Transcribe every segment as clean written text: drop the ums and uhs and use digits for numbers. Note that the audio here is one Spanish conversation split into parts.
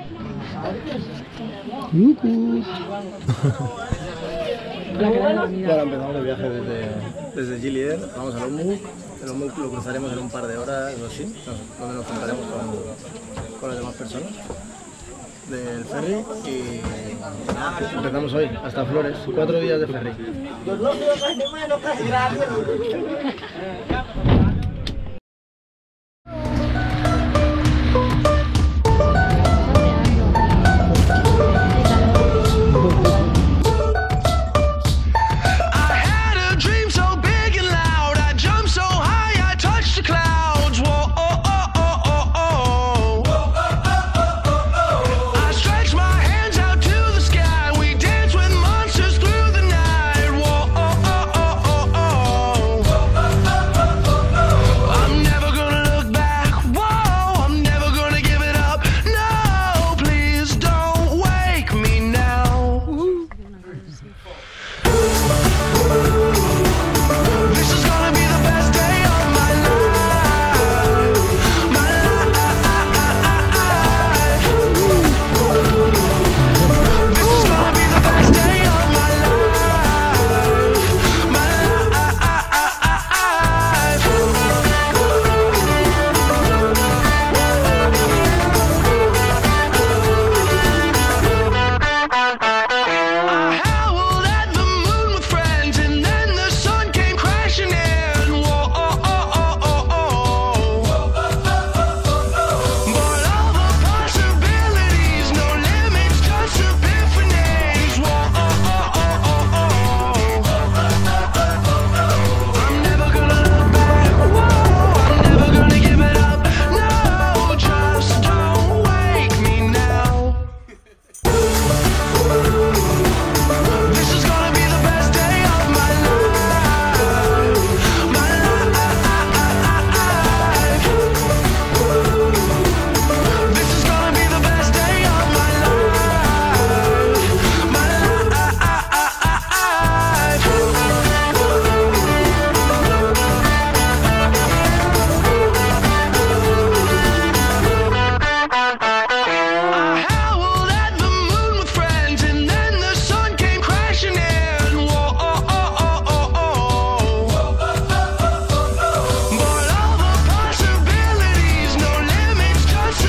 Ahora empezamos el viaje desde Gilead, vamos a Lombok. El Lombok lo cruzaremos en un par de horas o así, donde nos juntaremos con las demás personas del ferry y nada, empezamos hoy, hasta Flores, 4 días de ferry.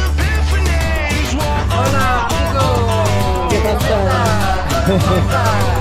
Hola.